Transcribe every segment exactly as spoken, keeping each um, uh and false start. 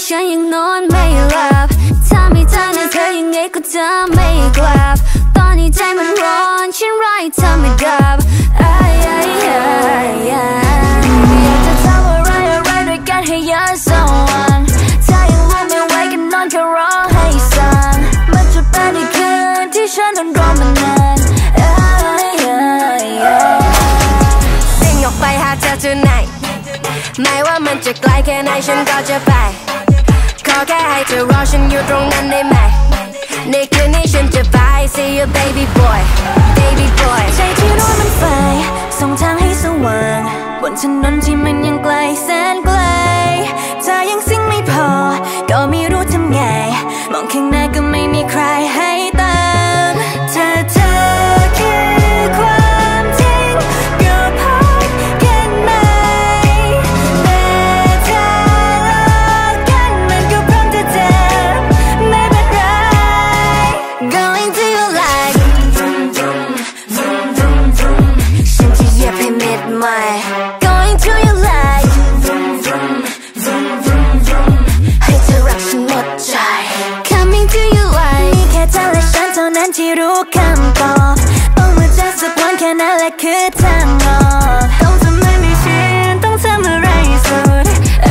ฉันยังนอนไม่หลับถ้าไม่เจอหน้าเธอยังไงก็จะไม่กลับตอนนี้ใจมันร้อนฉันรอให้เธอไม่ดับอยากจะทำอะไรอะไรด้วยกันให้เยอะสักวันถ้ายังรู้ไม่ไหวก็นอนแค่รอให้สั่งมันจะเป็นอีกคืนที่ฉันต้องรอมานานสิ่งออกไปหาเธอ tonight ไม่ว่ามันจะไกลแค่ไหนฉันก็จะไปขอแค่ให้เธอรอฉันอยู่ตรงนั้นได้ไหมในคืนนี้ฉันจะไป see you baby boy baby boy ใจที่ร้อนมันไฟส่องทางให้สว่างบนถนนที่มันยังไกลแสนไกลถ้ายังสิ่งไม่พอก็ไม่รู้ทำไงมองข้างหน้าก็ไม่มีใครให้ตามเธอเธอคือความจริงก็พอกันไหมแต่ถ้าลอกกันมันก็พร้อมจะเจ็บไม่เป็นไร Going to your life ฉันจะเหยียบให้มิดใหม่ Going to your life ให้เธอรักฉันหมดใจ Coming to your life มีแค่เธอและฉันเท่านั้นที่รู้คำตอบต้องมาเจอสักวันแค่นั้นแหละคือทางออกต้องทำอะไรไม่ชินต้องทำอะไรสุด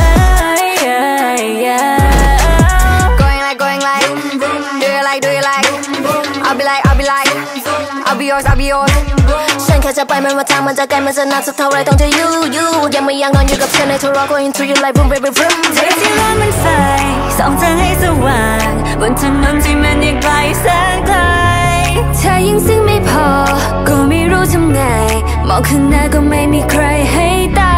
Going like going like Do you like do you like I'll be like I'll be like I'll be yours I'll be yours ฉันแค่จะไปไม่ว่าทางมันจะไกลมันจะนานสักเท่าไรต้องเธอ you you ยังไม่ยังนอนอยู่กับฉันในโทร Going through your life boom baby boom ใจที่ร้อนมันไฟส่องทางให้สว่างบนถนนที่มันยังไกลแสนไกลถ้ายังสิ่งไม่พอก็ไม่รู้ทำไงมองข้างหน้าก็ไม่มีใครให้ตา